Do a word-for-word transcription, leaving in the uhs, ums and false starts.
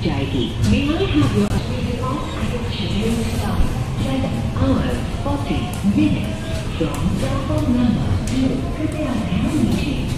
जाएगी। May I have your schedule start seven hours forty minutes from telephone number two. कृपया ध्यान दीजिए